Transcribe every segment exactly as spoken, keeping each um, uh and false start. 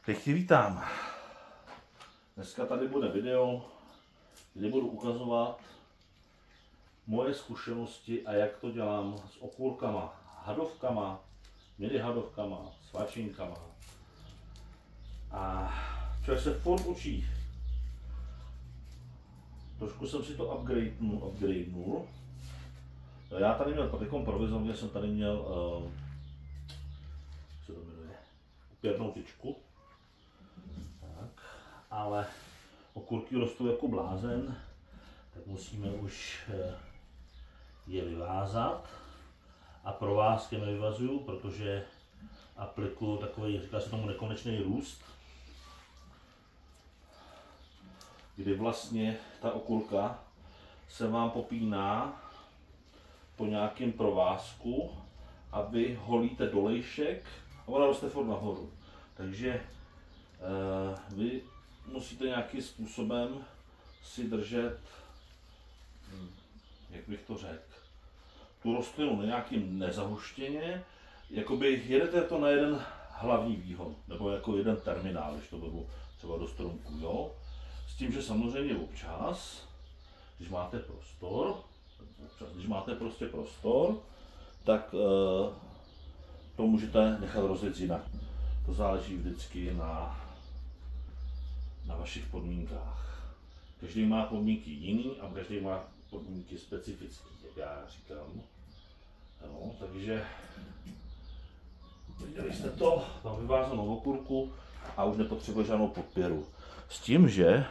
Teď tě vítám. Dneska tady bude video, kde budu ukazovat moje zkušenosti a jak to dělám s okurkama, hadovkama, mini hadovkama, svačinkama. A člověk se furt učí. Trošku jsem si to upgradenul. upgradenul. Já tady měl, tadykom provizorně jsem tady měl, uh, co to jmenuje, opěrnou tyčku. Tak, ale okurky rostou jako blázen, tak musíme už uh, je vyvázat. A provázky nevyvazuju, protože aplikuju takový, říká se tomu, nekonečný růst, kdy vlastně ta okurka se vám popíná po nějakém provázku a vy holíte dolejšek a ona roste furt nahoru. Takže eh, vy musíte nějakým způsobem si držet, hm, jak bych to řekl, tu rostlinu na nějakým nezahuštěně, jakoby jedete to na jeden hlavní výhon, nebo jako jeden terminál, když to budu třeba do stromku, jo. S tím, že samozřejmě občas, když máte prostor, občas, když máte prostě prostor, tak uh, to můžete nechat rozjet jinak. To záleží vždycky na, na vašich podmínkách. Každý má podmínky jiný a každý má podmínky specifické, jak já říkám. No, takže viděli jste to, mám vyvázanou okurku a už nepotřebuje žádnou podpěru. S tím, že eh,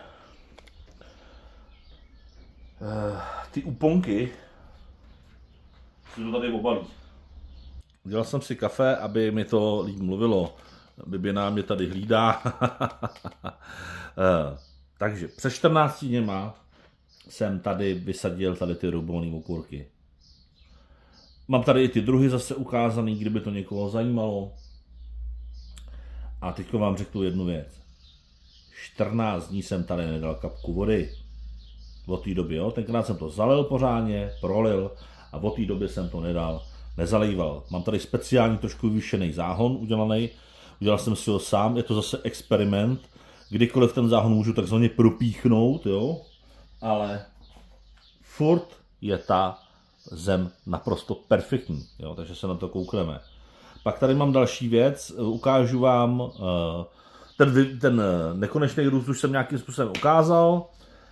ty úponky si to tady obalí. Udělal jsem si kafe, aby mi to líp mluvilo. Bibina mě tady hlídá. eh, takže před čtrnácti dněma jsem tady vysadil tady ty rubovné okurky. Mám tady i ty druhy zase ukázaný, kdyby to někoho zajímalo. A teď vám řeknu jednu věc. čtrnáct dní jsem tady nedal kapku vody. Od té doby, jo. Tenkrát jsem to zalil pořádně, prolil a od té doby jsem to nedal, nezalejval. Mám tady speciální trošku vyššený záhon udělaný. Udělal jsem si ho sám, je to zase experiment. Kdykoliv ten záhon můžu takzvaně propíchnout, jo. Ale furt je ta zem naprosto perfektní, jo, takže se na to koukneme. Pak tady mám další věc, ukážu vám, ten, ten nekonečný růst už jsem nějakým způsobem ukázal.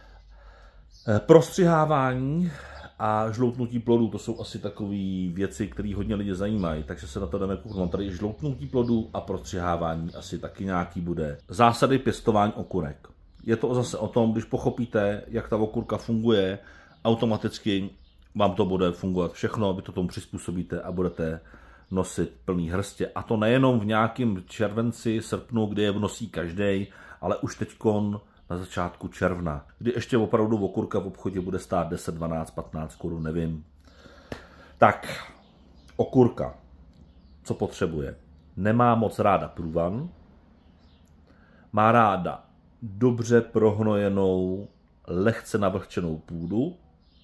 Prostřihávání a žloutnutí plodů, to jsou asi takové věci, které hodně lidi zajímají, takže se na to jdeme kouknout. Mám tady žloutnutí plodů a prostřihávání asi taky nějaký bude. Zásady pěstování okurek. Je to zase o tom, když pochopíte, jak ta okurka funguje, automaticky vám to bude fungovat všechno, vy to tomu přizpůsobíte a budete nosit plný hrstě. A to nejenom v nějakém červenci, srpnu, kdy je nosí každý, ale už teďkon na začátku června, kdy ještě opravdu okurka v obchodě bude stát deset, dvanáct, patnáct korun, nevím. Tak, okurka, co potřebuje? Nemá moc ráda průvan, má ráda dobře prohnojenou, lehce navlhčenou půdu,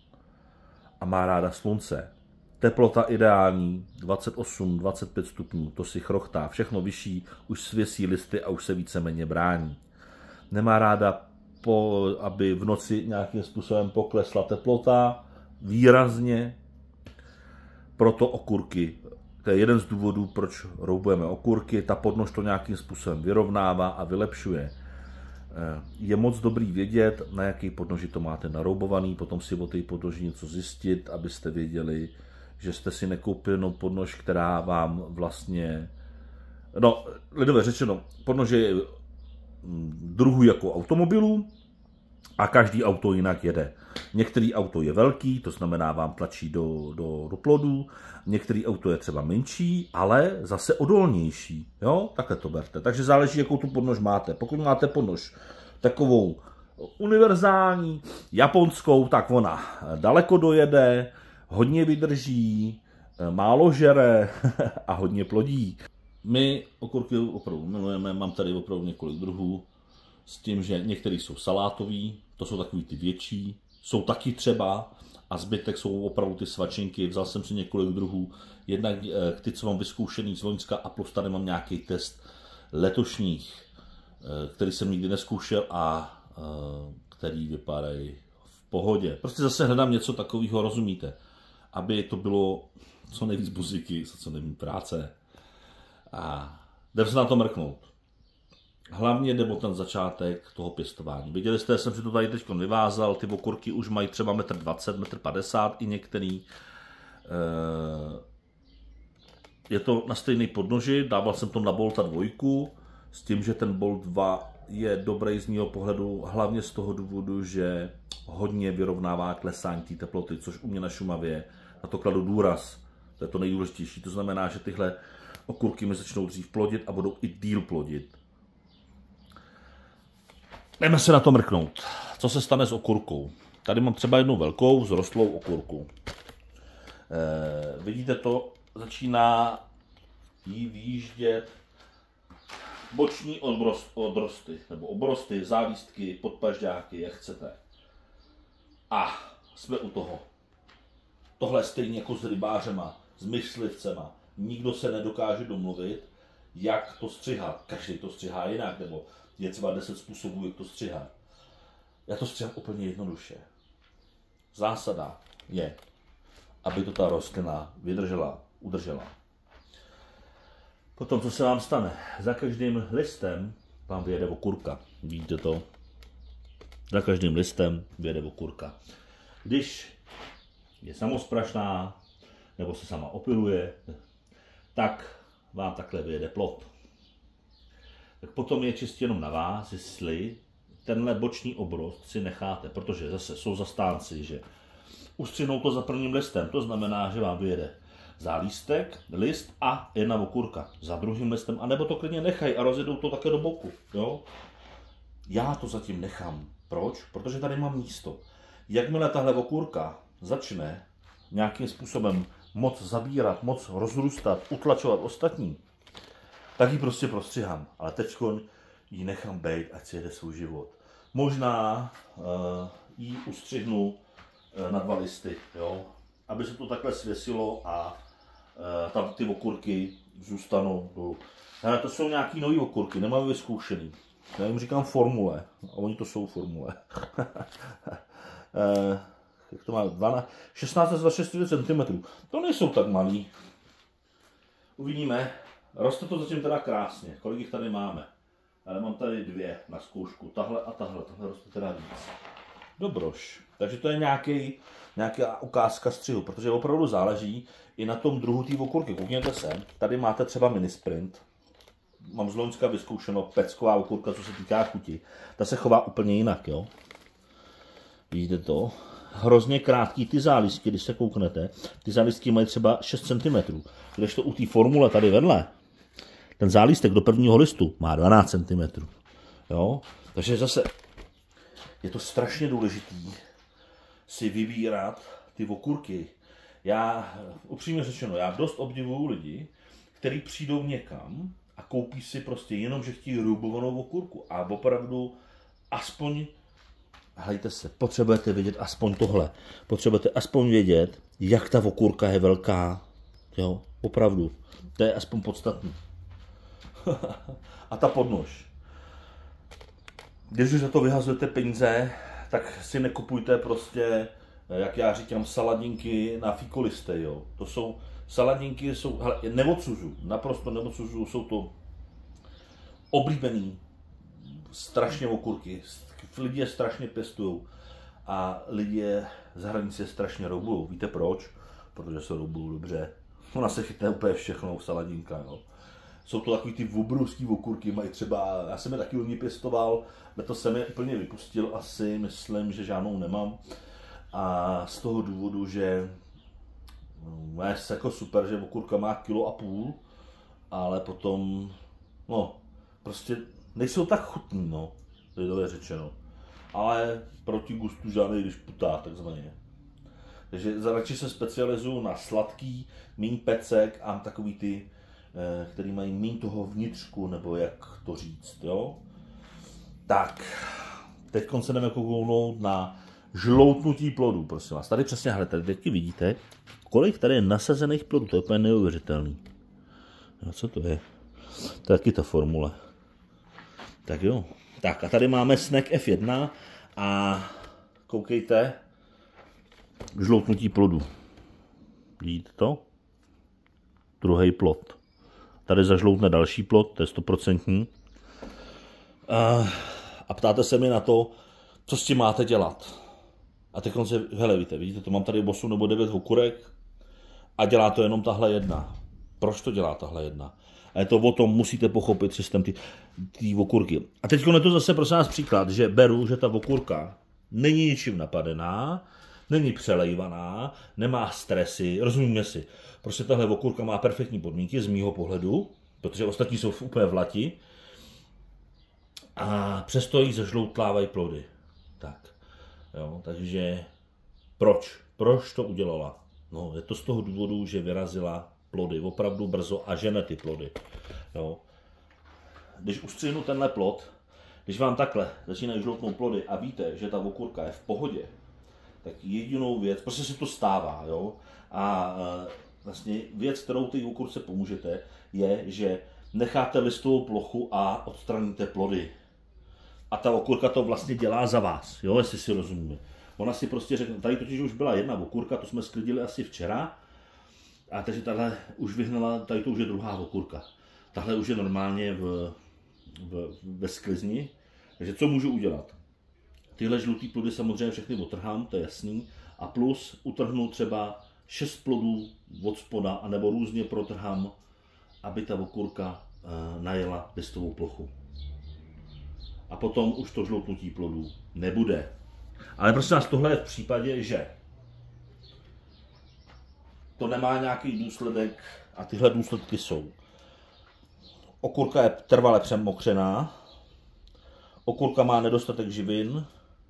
a má ráda slunce. Teplota ideální, dvacet osm, dvacet pět stupňů, to si chrochtá. Všechno vyšší, už svěsí listy a už se víceméně brání. Nemá ráda, po, aby v noci nějakým způsobem poklesla teplota, výrazně. Proto okurky. To je jeden z důvodů, proč roubujeme okurky. Ta podnož to nějakým způsobem vyrovnává a vylepšuje. Je moc dobrý vědět, na jaký podnoži to máte naroubovaný, potom si o té podnoži něco zjistit, abyste věděli, že jste si nekoupili jenom podnož, která vám vlastně, no lidově řečeno, podnože je druhů jako automobilů a každý auto jinak jede. Některý auto je velký, to znamená vám tlačí do, do, do plodů, některý auto je třeba menší, ale zase odolnější, jo, takhle to berte. Takže záleží, jakou tu podnož máte. Pokud máte podnož takovou univerzální, japonskou, tak ona daleko dojede, hodně vydrží, málo žere a hodně plodí. My okurky opravdu milujeme, mám tady opravdu několik druhů, s tím, že některý jsou salátový, to jsou takový ty větší, jsou taky třeba a zbytek jsou opravdu ty svačinky. Vzal jsem si několik druhů, jednak ty, co mám vyzkoušený z loňska a plus tady mám nějaký test letošních který jsem nikdy nezkoušel a který vypadají v pohodě. Prostě zase hledám něco takového, rozumíte? Aby to bylo co nejvíc buziky, co nejvíc práce. A jdem se na to mrknout. Hlavně jde o ten začátek toho pěstování. Viděli jste, jsem si to tady teď vyvázal, ty okurky už mají třeba metr dvacet, metr padesát i některý. Je to na stejný podnoži, dával jsem to na Bolta dvojku, s tím, že ten Bolt dva je dobrý z mého pohledu, hlavně z toho důvodu, že hodně vyrovnává klesání té teploty, což u mě na Šumavě, na to kladu důraz. To je to nejdůležitější, to znamená, že tyhle okurky mi začnou dřív plodit a budou i díl plodit. Jdeme se na to mrknout. Co se stane s okurkou? Tady mám třeba jednu velkou vzrostlou okurku. E, vidíte to? Začíná jí výjíždět boční odrost, odrosty, nebo obrosty, zálístky, podpažďáky, jak chcete. A jsme u toho. Tohle stejně jako s rybářema, s myslivcema. Nikdo se nedokáže domluvit, jak to střihat. Každý to střihá jinak, nebo je třeba deset způsobů, jak to střihat. Já to střihám úplně jednoduše. Zásada je, aby to ta rostlina vydržela, udržela. Potom, co se vám stane? Za každým listem vám vyjede okurka. Vidíte to? Za každým listem vyjede okurka. Když je samosprašná, nebo se sama opiluje, tak vám takhle vyjede plod. Tak potom je čistě jenom na vás, jestli tenhle boční obrost si necháte, protože zase jsou zastánci, že ustřihnou to za prvním listem, to znamená, že vám vyjede zálístek, list a jedna okurka za druhým listem, anebo to klidně nechají a rozjedou to také do boku. Jo? Já to zatím nechám. Proč? Protože tady mám místo. Jakmile tahle okurka začne nějakým způsobem moc zabírat, moc rozrůstat, utlačovat ostatní, tak ji prostě prostřihám. Ale teďkon ji nechám bejt, ať si jede svůj život. Možná uh, ji ustřihnu uh, na dva listy, jo? Aby se to takhle svěsilo a uh, tam ty okurky zůstanou dolů. Ale to jsou nějaký nový okurky, nemám vyzkoušený. Já jim říkám formule, a oni to jsou formule. uh, jak to má? dvanáct, šestnáct až dvacet čtyři centimetrů. To nejsou tak malý. Uvidíme. Roste to zatím teda krásně. Kolik jich tady máme? Ale mám tady dvě na zkoušku. Tahle a tahle. Tahle roste teda víc. Dobroš. Takže to je nějaký, nějaká ukázka střihu, protože opravdu záleží i na tom druhu té okurky. Koukněte se. Tady máte třeba mini sprint. Mám z loňska vyzkoušeno pecková okurka, co se týká chuti. Ta se chová úplně jinak, jo. Vidíte to? Hrozně krátký ty zálistky, když se kouknete. Ty zálistky mají třeba šest centimetrů. Když to u té formule tady vedle, ten zálístek do prvního listu má dvanáct centimetrů. Jo? Takže zase je to strašně důležitý si vybírat ty okurky. Já, upřímně řečeno, já dost obdivuju lidi, kteří přijdou někam a koupí si prostě jenom, že chtějí rubovanou okurku. A opravdu aspoň, hejte se, potřebujete vědět aspoň tohle. Potřebujete aspoň vědět, jak ta okurka je velká. Jo, opravdu. To je aspoň podstatný. A ta podnož. Když už za to vyhazujete peníze, tak si nekupujte prostě, jak já říkám, saladinky na fíkolisty, jo. To jsou, saladinky jsou, hele, neodsuzuju, naprosto neodsuzuju, jsou to oblíbený strašně okurky. Lidi je strašně pěstují a lidi je z hranice strašně roubujou. Víte proč? Protože se roubujou dobře. Ona se chytne úplně všechno, saladinka, jo. Jsou to takový ty obrovský okurky, mají třeba, já jsem je taky loni pěstoval, letos jsem je úplně vypustil asi, myslím, že žádnou nemám. A z toho důvodu, že no, je jako super, že okurka má kilo a půl, ale potom, no, prostě nejsou tak chutný, no, lidově řečeno. Ale proti gustu žádný, když putá, takzvaně. Takže radši se specializuju na sladký, míň pecek a takový ty, který mají míň toho vnitřku, nebo jak to říct, jo. Tak, teď se jdeme kouknout na žloutnutí plodů, prosím vás. Tady přesně, hele, tady teď vidíte, kolik tady je nasazených plodů, to je úplně neuvěřitelný. No, co to je? To je taky ta formule. Tak jo. Tak a tady máme snack F jedna a koukejte, žloutnutí plodu. Vidíte to? Druhý plod. Tady zažloutne další plod, to je stoprocentní. A, a ptáte se mi na to, co s tím máte dělat. A teď se, hele, víte, vidíte, to mám tady osm nebo devět okurek a dělá to jenom tahle jedna. Proč to dělá tahle jedna? A je to o tom, musíte pochopit systém ty, ty okurky. A teď je to zase prosím nás příklad, že beru, že ta okurka není ničím napadená, není přelejvaná, nemá stresy, rozumíme si. Prostě tahle okurka má perfektní podmínky z mýho pohledu, protože ostatní jsou úplně v lati. A přesto jí zažloutlávají plody. Tak, jo, takže proč? Proč to udělala? No, je to z toho důvodu, že vyrazila plody opravdu brzo a žene ty plody. Jo. Když ustřihnu tenhle plod, když vám takhle začínají žloutnout plody a víte, že ta okurka je v pohodě, tak jedinou věc, prostě se to stává, jo, a e, vlastně věc, kterou té okurce pomůžete, je, že necháte listovou plochu a odstraníte plody. A ta okurka to vlastně dělá za vás, jo, jestli si rozumíme. Ona si prostě řekne, tady totiž už byla jedna okurka, to jsme sklidili asi včera, a takže tahle už vyhnala, tady to už je druhá okurka. Tahle už je normálně v, v, ve sklizni. Takže co můžu udělat? Tyhle žlutý plody samozřejmě všechny otrhám, to je jasný. A plus utrhnu třeba šest plodů od spoda, anebo různě protrhám, aby ta okurka e, najela listovou plochu. A potom už to žloutnutí plodů nebude. Ale prosím vás, tohle je v případě, že to nemá nějaký důsledek a tyhle důsledky jsou. Okurka je trvale přemokřená, okurka má nedostatek živin,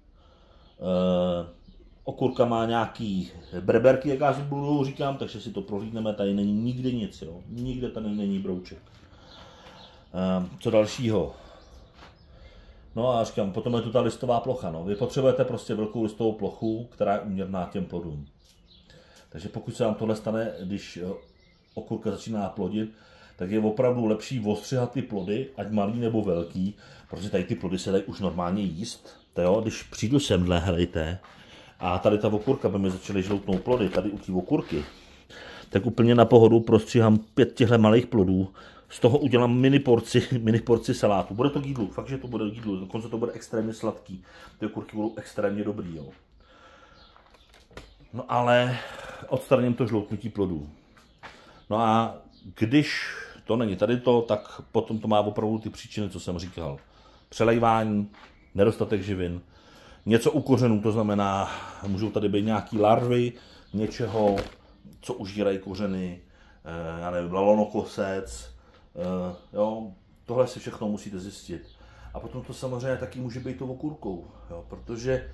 okurka má nějaký breberky, jak já si budu říkám, takže si to prohlídneme, tady není nikdy nic, jo. Nikde tady není brouček. Co dalšího? No a říkám, potom je tu ta listová plocha. No. Vy potřebujete prostě velkou listovou plochu, která je úměrná těm plodům. Takže pokud se vám tohle stane, když okurka začíná plodit, tak je opravdu lepší ostřihat ty plody, ať malý nebo velký, protože tady ty plody se dají už normálně jíst. To jo, když přijdu semhle, helejte, a tady ta okurka by mi začaly žloutnout plody, tady u té okurky, tak úplně na pohodu prostříhám pět těchto malých plodů, z toho udělám mini porci, mini porci salátu. Bude to k jídlu, fakt, že to bude k jídlu, dokonce to bude extrémně sladký. Ty okurky budou extrémně dobrý, jo. No ale odstraním to žloutnutí plodů. No a když to není tady to, tak potom to má opravdu ty příčiny, co jsem říkal. Přelejvání, nedostatek živin, něco u kořenů, to znamená, můžou tady být nějaký larvy, něčeho, co užírají kořeny, já nevím, lalonokosec, jo, tohle si všechno musíte zjistit. A potom to samozřejmě taky může být tou okurkou, jo, protože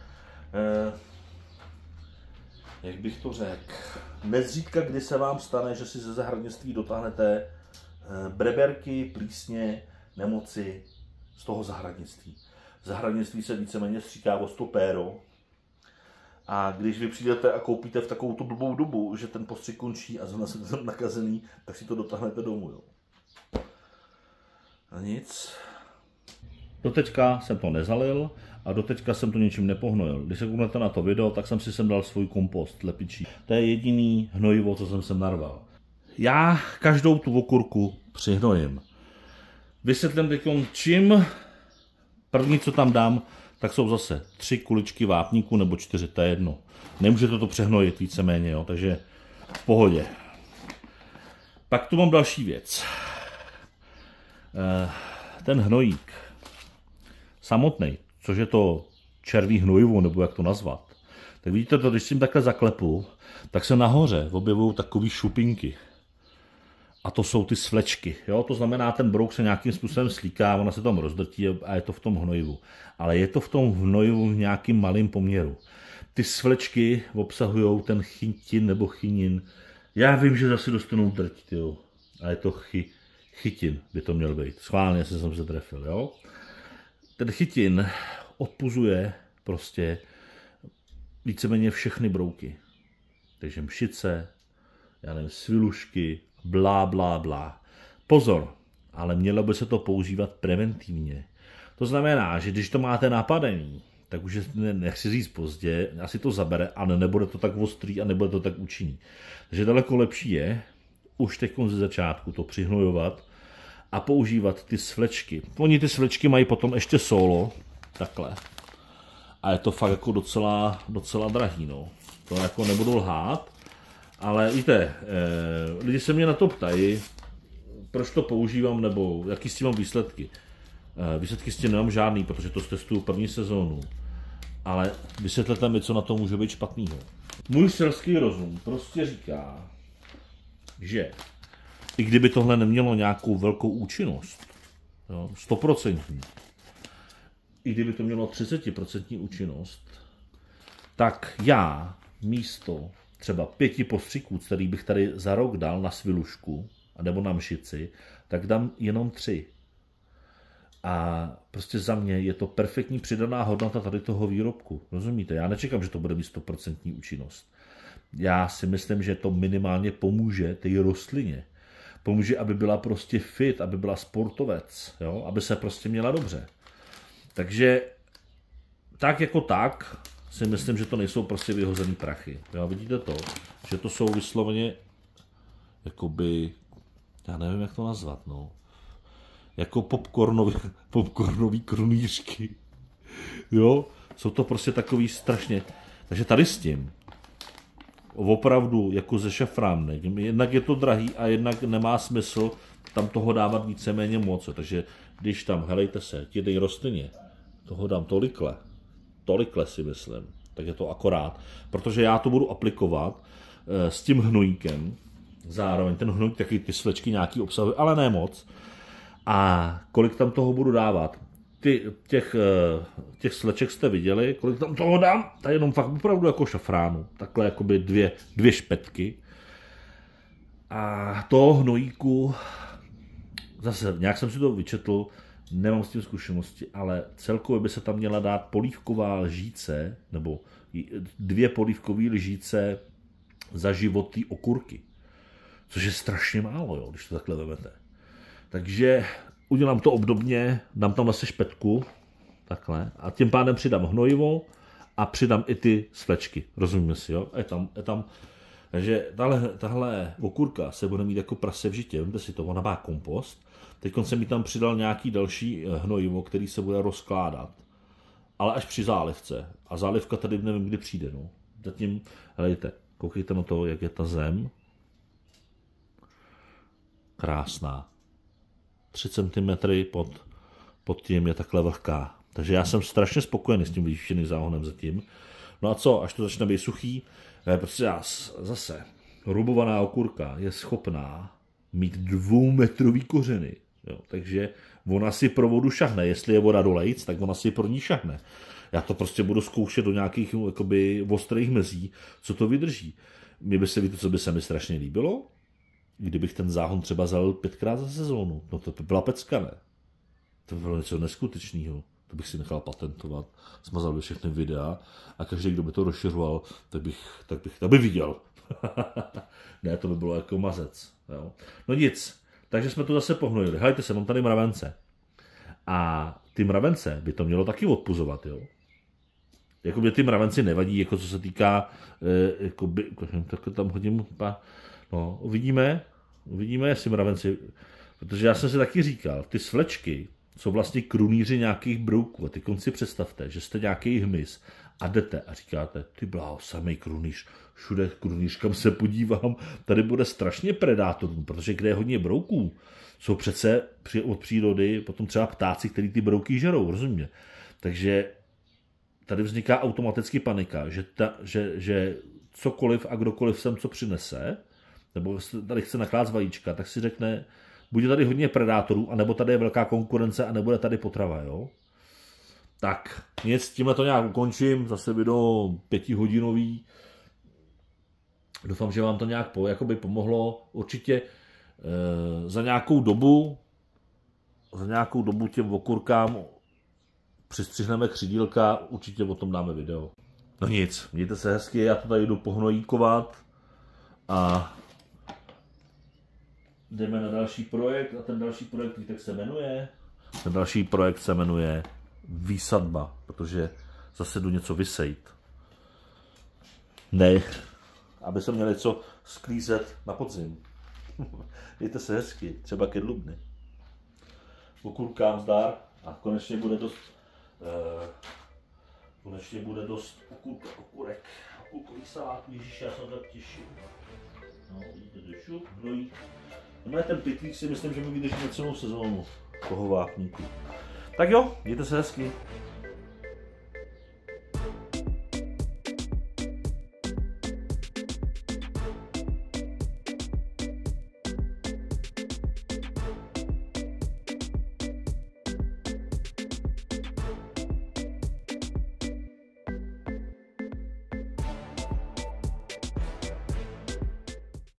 jak bych to řekl, nezřídka kdy se vám stane, že si ze zahradnictví dotáhnete breberky, plísně, nemoci z toho zahradnictví. V zahradnictví se víceméně stříká o stopéro a když vy přijdete a koupíte v takovou tu blbou dobu, že ten postřik končí a zrovna jste tam nakazený, tak si to dotáhnete domů. Jo. A nic. Doteďka jsem to nezalil a doteďka jsem to ničím nepohnojil. Když se kouknete na to video, tak jsem si sem dal svůj kompost lepičí. To je jediný hnojivo, co jsem sem narval. Já každou tu okurku přihnojím. Vysvětlím teď, čím. První, co tam dám, tak jsou zase tři kuličky vápníku nebo čtyři, to je jedno. Nemůžete to přehnojit víceméně, jo, takže v pohodě. Pak tu mám další věc. Ten hnojík samotný, což je to červí hnojivo, nebo jak to nazvat, tak vidíte to, když si tím takhle zaklepu, tak se nahoře objevují takové šupinky. A to jsou ty svlečky. Jo? To znamená, ten brouk se nějakým způsobem slíká, ona se tam rozdrtí a je to v tom hnojivu. Ale je to v tom hnojivu v nějakým malým poměru. Ty svlečky obsahují ten chytin nebo chinin. Já vím, že zase dostanou drť, jo. A je to chy, chytin, by to měl být. Schválně jsem se trefil, jo. Ten chytin odpuzuje prostě víceméně všechny brouky. Takže mšice, já nevím, svilušky, blá, blá, blá. Pozor, ale mělo by se to používat preventivně. To znamená, že když to máte napadený, tak už je, nechci říct pozdě, asi to zabere, ale nebude to tak ostrý a nebude to tak účinný. Takže daleko lepší je už teď ze začátku to přihnojovat a používat ty svlečky. Oni ty svlečky mají potom ještě solo, takhle. A je to fakt jako docela, docela drahý, no. To jako nebudu lhát, ale víte, eh, lidi se mě na to ptají, proč to používám, nebo jaký s tím mám výsledky. Eh, výsledky s tím nemám žádný, protože to testuju první sezónu. Ale vysvětlete mi, co na to může být špatného. Můj selský rozum prostě říká, že i kdyby tohle nemělo nějakou velkou účinnost, jo, sto procent, i kdyby to mělo třicet procent účinnost, tak já místo třeba pěti postřiků, který bych tady za rok dal na svilušku, nebo na mšici, tak dám jenom tři. A prostě za mě je to perfektní přidaná hodnota tady toho výrobku. Rozumíte? Já nečekám, že to bude mít sto procent účinnost. Já si myslím, že to minimálně pomůže té rostlině. Pomůže, aby byla prostě fit, aby byla sportovec, jo? Aby se prostě měla dobře. Takže tak jako tak si myslím, že to nejsou prostě vyhozený prachy. Jo? Vidíte to? Že to jsou vysloveně jakoby, já nevím, jak to nazvat, no. Jako popcornový, popcornový krunýřky. Jo? Jsou to prostě takový strašně. Takže tady s tím opravdu jako ze šafránem. Jednak je to drahý a jednak nemá smysl tam toho dávat víceméně moc. Takže když tam, helejte se, jednej rostlině, toho dám tolikle, tolikle si myslím, tak je to akorát. Protože já to budu aplikovat e, s tím hnojíkem, zároveň ten hnojík taky ty svlečky nějaký obsahuje, ale ne moc. A kolik tam toho budu dávat? Ty, těch, těch sleček jste viděli, kolik tam toho dám? To je jenom fakt opravdu jako šafránu. Takhle jakoby dvě, dvě špetky. A toho hnojíku, zase nějak jsem si to vyčetl, nemám s tím zkušenosti, ale celkově by se tam měla dát polívková lžíce, nebo dvě polívkové lžíce za život té okurky. Což je strašně málo, jo, když to takhle vezmete. Takže udělám to obdobně, dám tam zase špetku, takhle, a tím pádem přidám hnojivo a přidám i ty svlečky, rozumíme si, jo? Je tam, je tam, takže tahle, tahle okurka se bude mít jako prase v žitě, vemte si to, ona má kompost, teď jsem mi tam přidal nějaký další hnojivo, který se bude rozkládat, ale až při zálivce, a zálivka tady nevím, kdy přijde, no. Zatím, helejte, koukejte na to, jak je ta zem, krásná. tři centimetry pod, pod tím je takhle vlhká. Takže já jsem strašně spokojený s tím vyššeným záhonem zatím. No a co, až to začne být suchý, protože já zase, rubovaná okurka je schopná mít dvoumetrový kořeny. Jo, takže ona si pro vodu šahne. Jestli je voda dolejc, tak ona si pro ní šahne. Já to prostě budu zkoušet do nějakých jakoby ostrých mezí, co to vydrží. Mně by se, víte, co by se mi strašně líbilo? Kdybych ten záhon třeba zalil pětkrát za sezónu, no to by byla pecka, ne? To by bylo něco neskutečného. To bych si nechal patentovat, smazal bych všechny videa a každý, kdo by to rozšiřoval, tak bych, tak bych, tak by viděl. Ne, to by bylo jako mazec. Jo? No nic, takže jsme to zase pohnojili. Hejte se, mám tady mravence. A ty mravence by to mělo taky odpuzovat, jo? Jako mě ty mravenci nevadí, jako co se týká, eh, jako by, tak tam hodím, pa, no, uvidíme, uvidíme, jestli mravenci, protože já jsem si taky říkal, ty svlečky jsou vlastně krunýři nějakých brouků a ty konci představte, že jste nějaký hmyz a jdete a říkáte, ty bláho, samej krunýř, všude krunýř, kam se podívám, tady bude strašně predátorů, protože kde je hodně brouků, jsou přece od přírody potom třeba ptáci, který ty brouky žerou, rozumíte? Takže tady vzniká automaticky panika, že, ta, že, že cokoliv a kdokoliv sem co přinese, nebo tady chce nakládat vajíčka, tak si řekne, bude tady hodně predátorů, anebo tady je velká konkurence a nebude tady potrava, jo? Tak, nic, tímhle to nějak ukončím, zase video pětihodinový. Doufám, že vám to nějak po, jakoby pomohlo. Určitě e, za nějakou dobu, za nějakou dobu těm okurkám přistřihneme křidílka, určitě o tom dáme video. No nic, mějte se hezky, já to tady jdu pohnojíkovat a jdeme na další projekt a ten další projekt, tak se jmenuje Ten další projekt se jmenuje výsadba, protože zase jdu něco vysejt. Ne, aby se měli co sklízet na podzim. Mějte se hezky, třeba ke dlubny. Okurkám zdar a konečně bude dost eh, konečně bude dost okurka, okurek, okurkový salát, ježiši, já se na to těším. No, vidíte, to šup, hnojí. No, ten pytlík si myslím, že mi vydrží na celou sezónu toho vápníku. Tak jo, mějte se hezky.